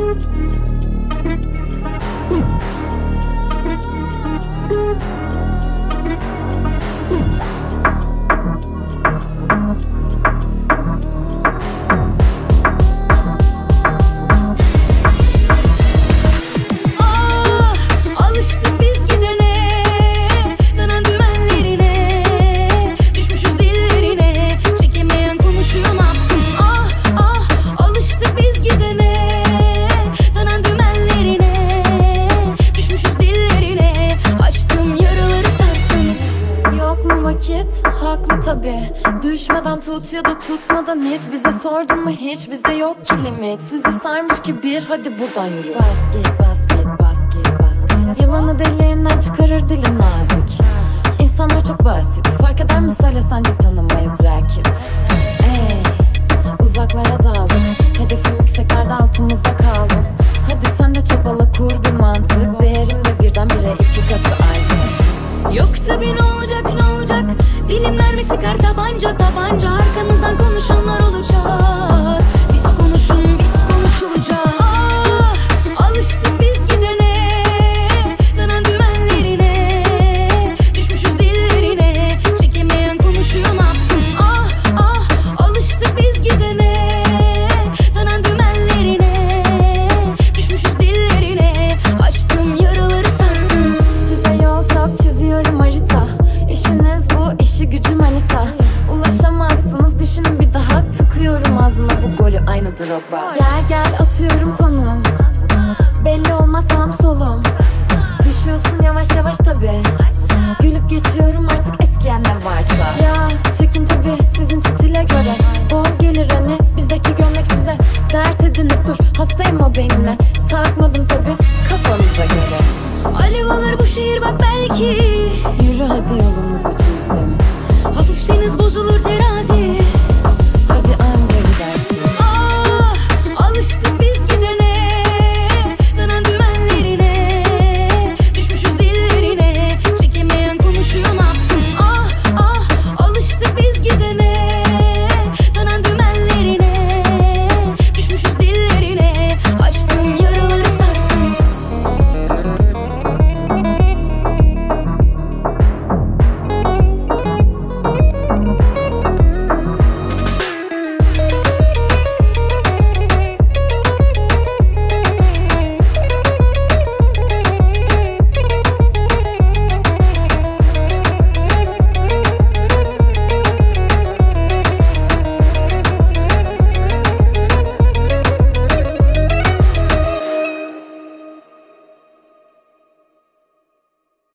Haklı tabi. Düşmeden tut ya da tutmadan it. Bize sordun mu hiç, bizde yok ki limit. Sizi sarmış ki bir, hadi buradan yürü. Basket, basket, basket, basket. Yılanı deliğinden çıkarır dilin nazik. İnsanlar çok basit, fark eder mi söyle, sence tanımayız rakip. Uzaklara daldık, hedefim yükseklerde, altımızda kaldın. Hadi sen de çabala, kur bir mantık. Değerim de birdenbire 2 katı arttı. Yok tabi, ne olacak ne olacak? Dilim mermi sıkar, tabanca tabanca. Arkamızdan konuşanlar olacak. Siz konuşun, biz konuşulacağız. Alıştık biz gidene, dönen dümenlerine. Düşmüşüz dillerine, çekemeyen konuşuyor, ne yapsın? Alıştık biz gidene, dönen dümenlerine. Düşmüşüz dillerine, açtığım yaraları sarsın. Size yol çok çiziyorum, harita. İşiniz bu, işi gücü manita. Ulaşamazsınız, düşünün bir daha. Tıkıyorum ağzına bu golü, aynı Drogba. Gel gel, atıyorum konum. Belli olmaz sağım solum. Düşüyorsun yavaş yavaş tabi. Gülüp geçiyorum artık eskiyen ne varsa. Ya çekin tabi sizin stile göre.